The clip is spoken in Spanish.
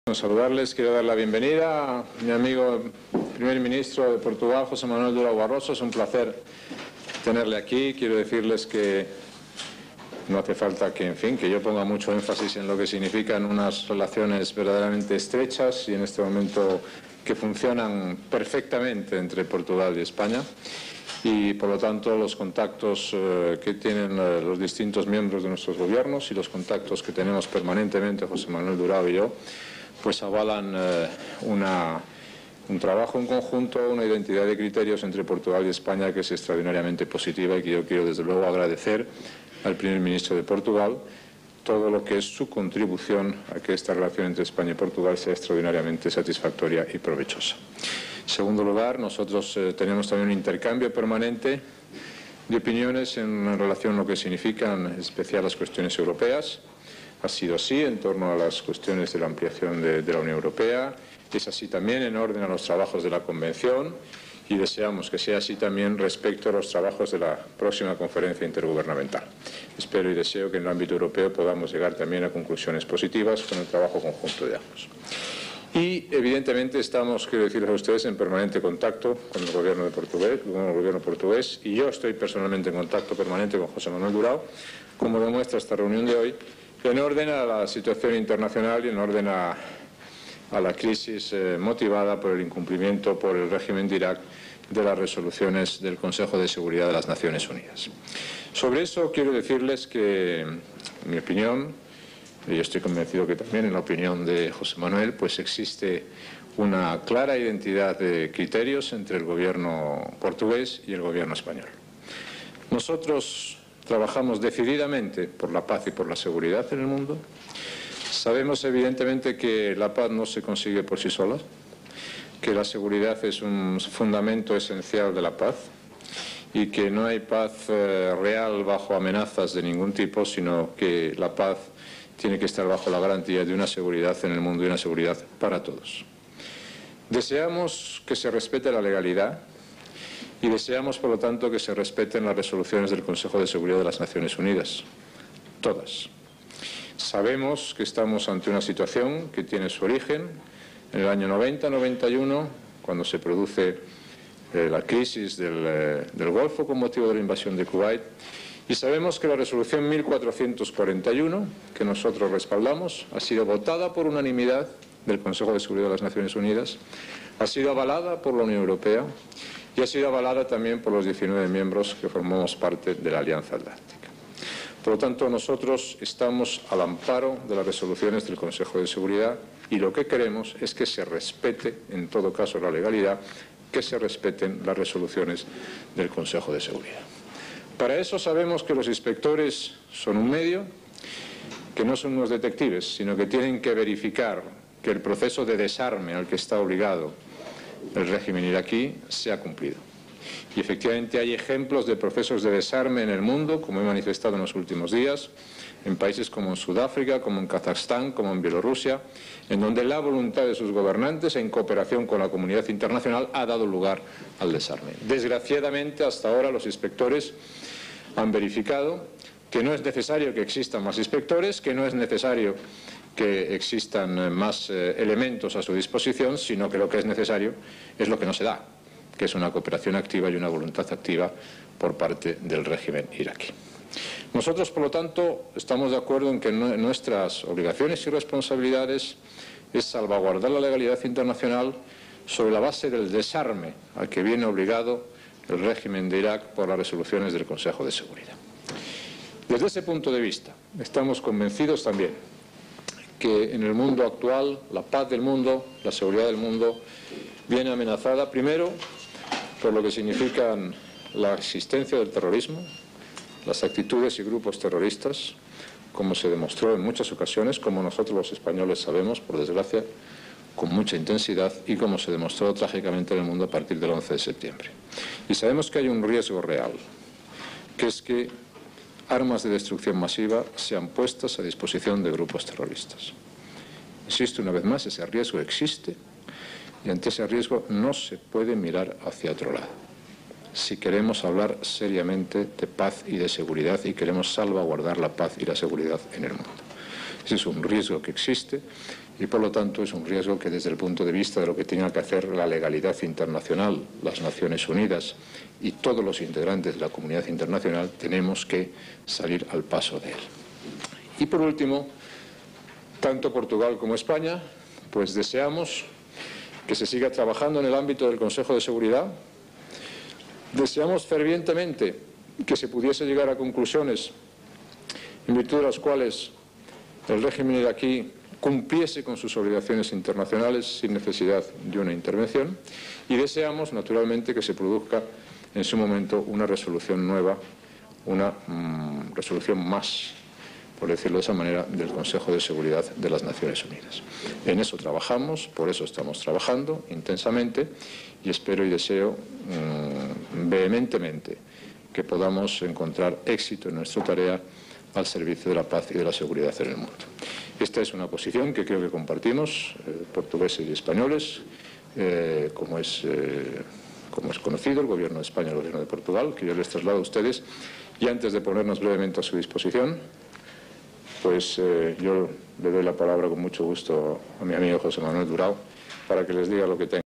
Saludarles, quiero dar la bienvenida a mi amigo primer ministro de Portugal, José Manuel Durão Barroso. Es un placer tenerle aquí. Quiero decirles que no hace falta que yo ponga mucho énfasis en lo que significan unas relaciones verdaderamente estrechas y en este momento que funcionan perfectamente entre Portugal y España. Y por lo tanto los contactos que tienen los distintos miembros de nuestros gobiernos y los contactos que tenemos permanentemente José Manuel Durão y yo, pues avalan un trabajo en conjunto, una identidad de criterios entre Portugal y España que es extraordinariamente positiva y que yo quiero desde luego agradecer al primer ministro de Portugal todo lo que es su contribución a que esta relación entre España y Portugal sea extraordinariamente satisfactoria y provechosa. En segundo lugar, nosotros tenemos también un intercambio permanente de opiniones en relación a lo que significan en especial las cuestiones europeas. Ha sido así en torno a las cuestiones de la ampliación de la Unión Europea, es así también en orden a los trabajos de la Convención y deseamos que sea así también respecto a los trabajos de la próxima conferencia intergubernamental. Espero y deseo que en el ámbito europeo podamos llegar también a conclusiones positivas con el trabajo conjunto de ambos. Y evidentemente estamos, quiero decirles a ustedes, en permanente contacto con el gobierno portugués y yo estoy personalmente en contacto permanente con José Manuel Durão, como demuestra esta reunión de hoy, en orden a la situación internacional y en orden a la crisis motivada por el incumplimiento por el régimen de Irak de las resoluciones del Consejo de Seguridad de las Naciones Unidas. Sobre eso quiero decirles que, en mi opinión, y yo estoy convencido que también en la opinión de José Manuel, pues existe una clara identidad de criterios entre el gobierno portugués y el gobierno español. Nosotros trabajamos decididamente por la paz y por la seguridad en el mundo. Sabemos evidentemente que la paz no se consigue por sí sola, que la seguridad es un fundamento esencial de la paz y que no hay paz real bajo amenazas de ningún tipo, sino que la paz tiene que estar bajo la garantía de una seguridad en el mundo y una seguridad para todos. Deseamos que se respete la legalidad y deseamos, por lo tanto, que se respeten las resoluciones del Consejo de Seguridad de las Naciones Unidas. Todas. Sabemos que estamos ante una situación que tiene su origen en el año 90-91, cuando se produce la crisis del Golfo con motivo de la invasión de Kuwait, y sabemos que la resolución 1441, que nosotros respaldamos, ha sido votada por unanimidad del Consejo de Seguridad de las Naciones Unidas, ha sido avalada por la Unión Europea y ha sido avalada también por los 19 miembros que formamos parte de la Alianza Atlántica. Por lo tanto, nosotros estamos al amparo de las resoluciones del Consejo de Seguridad y lo que queremos es que se respete, en todo caso, la legalidad, que se respeten las resoluciones del Consejo de Seguridad. Para eso sabemos que los inspectores son un medio, que no son unos detectives, sino que tienen que verificar que el proceso de desarme al que está obligado el régimen iraquí se ha cumplido. Y efectivamente hay ejemplos de procesos de desarme en el mundo, como he manifestado en los últimos días, en países como en Sudáfrica, como en Kazajstán, como en Bielorrusia, en donde la voluntad de sus gobernantes, en cooperación con la comunidad internacional, ha dado lugar al desarme. Desgraciadamente, hasta ahora los inspectores han verificado que no es necesario que existan más inspectores, que no es necesario que existan más elementos a su disposición, sino que lo que es necesario es lo que no se da, que es una cooperación activa y una voluntad activa por parte del régimen iraquí. Nosotros, por lo tanto, estamos de acuerdo en que nuestras obligaciones y responsabilidades es salvaguardar la legalidad internacional sobre la base del desarme al que viene obligado el régimen de Irak por las resoluciones del Consejo de Seguridad. Desde ese punto de vista, estamos convencidos también que en el mundo actual la paz del mundo, la seguridad del mundo, viene amenazada primero por lo que significan la existencia del terrorismo, las actitudes y grupos terroristas, como se demostró en muchas ocasiones, como nosotros los españoles sabemos, por desgracia, con mucha intensidad, y como se demostró trágicamente en el mundo a partir del 11 de septiembre. Y sabemos que hay un riesgo real, que es que armas de destrucción masiva sean puestas a disposición de grupos terroristas. Insisto una vez más, ese riesgo existe, y ante ese riesgo no se puede mirar hacia otro lado. Si queremos hablar seriamente de paz y de seguridad y queremos salvaguardar la paz y la seguridad en el mundo. Ese es un riesgo que existe y por lo tanto es un riesgo que desde el punto de vista de lo que tenga que hacer la legalidad internacional, las Naciones Unidas y todos los integrantes de la comunidad internacional tenemos que salir al paso de él. Y por último, tanto Portugal como España, pues deseamos que se siga trabajando en el ámbito del Consejo de Seguridad. Deseamos fervientemente que se pudiese llegar a conclusiones en virtud de las cuales el régimen iraquí cumpliese con sus obligaciones internacionales sin necesidad de una intervención, y deseamos, naturalmente, que se produzca en su momento una resolución nueva, una resolución más, por decirlo de esa manera, del Consejo de Seguridad de las Naciones Unidas. En eso trabajamos, por eso estamos trabajando intensamente, y espero y deseo vehementemente que podamos encontrar éxito en nuestra tarea al servicio de la paz y de la seguridad en el mundo. Esta es una posición que creo que compartimos portugueses y españoles, como es conocido, el Gobierno de España y el Gobierno de Portugal, que yo les traslado a ustedes. Y antes de ponernos brevemente a su disposición, pues yo le doy la palabra con mucho gusto a mi amigo José Manuel Durão para que les diga lo que tenga.